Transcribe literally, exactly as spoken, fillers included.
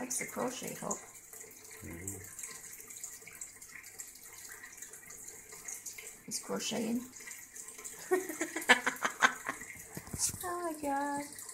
likes the crochet hook. Mm-hmm. He's crocheting. Oh my god.